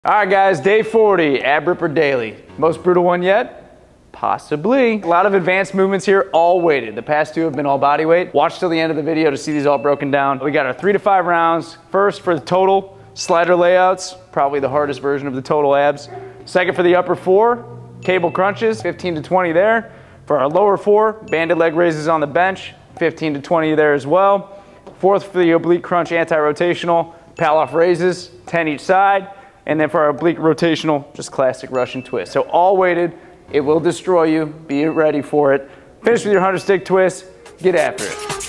All right, guys, day 40, ab ripper daily. Most brutal one yet? Possibly. A lot of advanced movements here, all weighted. The past two have been all body weight. Watch till the end of the video to see these all broken down. We got our 3 to 5 rounds. First for the total, slider layouts, probably the hardest version of the total abs. Second for the upper 4, cable crunches, 15 to 20 there. For our lower 4, banded leg raises on the bench, 15 to 20 there as well. Fourth for the oblique crunch anti-rotational, pal off raises, 10 each side. And then for our oblique rotational, just classic Russian twist. So all weighted, it will destroy you. Be ready for it. Finish with your 100 stick twist. Get after it.